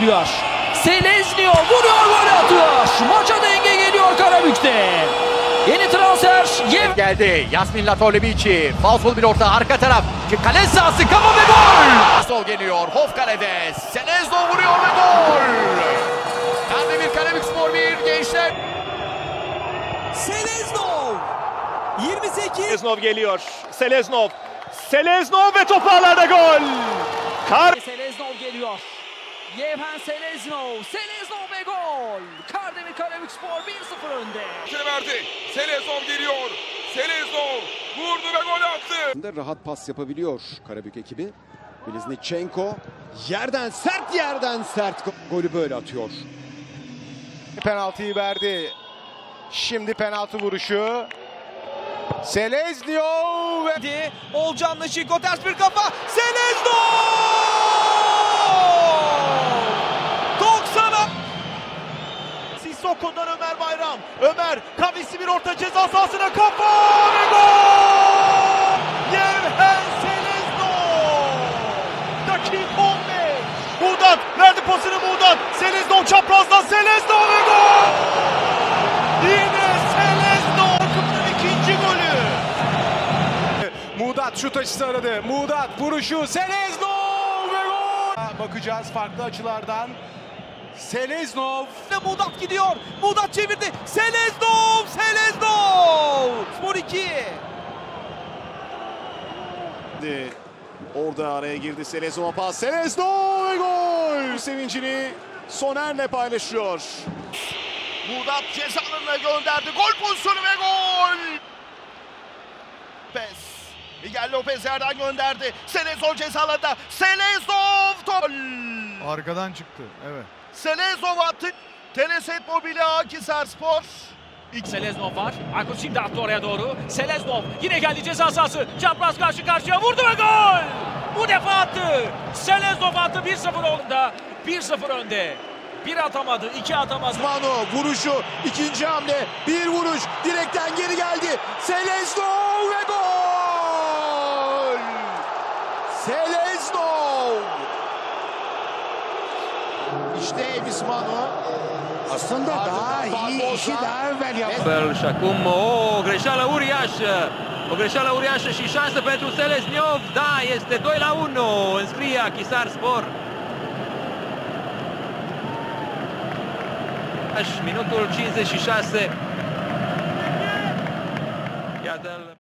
Seleznio vuruyor, gol atıyor. Maça denge geliyor Karabük'te. Yeni transfer geldi. Yasmin Latorlevici. Falsol bir orta, arka taraf. Kale sahası, kafa ve gol. Sol geliyor. Hof kalede. Selezno vuruyor ve gol. Kandemir Karabükspor 1, Gençler. Seleznov 28. Seleznov geliyor. Seleznov ve top ağlarda gol. Seleznov geliyor. Yevhen Seleznov. Seleznov ve gol. Kardemir Karabükspor 1-0 önde. Verdi. Seleznov geliyor. Seleznov vurdu ve gol attı. Rahat pas yapabiliyor Karabük ekibi. Bliznichenko yerden sert golü böyle atıyor. Penaltıyı verdi. Şimdi penaltı vuruşu. Seleznov ve Olcan'la Şiko, ters bir kafa. Seleznov! 90'a. Sissoko'dan Ömer Bayram. Ömer kavisi bir orta, ceza sahasına kafa ve gol! Yevhen Seleznov! Dakika 15. Muğdat verdi pasını Muğdat. Seleznov çaprazdan, Seleznov ve gol! Yine Seleznov takımının ikinci golü. Muğdat şut açısı aradı. Muğdat vuruşu. Seleznov ve gol. Bakacağız farklı açılardan. Seleznov. Muğdat gidiyor. Muğdat çevirdi. Seleznov! Spor 2. Orada araya girdi Seleznov, pas. Seleznov ve gol! Sevincini Soner'le paylaşıyor. Muğdat ceza alanına gönderdi. Gol pozisyonu ve gol. Lopez. Miguel Lopez yerden gönderdi. Seleznov ceza alanında. Seleznov gol. Arkadan çıktı. Evet. Seleznov attı. Teleset Mobilya Akhisarspor. Seleznov var. Aykut şimdi attı oraya doğru. Seleznov yine geldi ceza sahası. Çapraz karşı karşıya vurdu ve gol! Bu defa attı. Seleznov attı, 1-0 oldu. 1-0 önde. Bir atamadı, iki atamaz. Manu vuruşu, ikinci hamle, bir vuruş, direkten geri geldi. Seleznov ve gol! Seleznov! İşte Enis Manu. Aslında daha iyi işi daha evvel yaptı. Și acum o greșeală uriașă. O greșeală uriașă și șansă pentru Seleznov. Da, este 2-1. Înscrie Akhisarspor. Minutul 56. Iată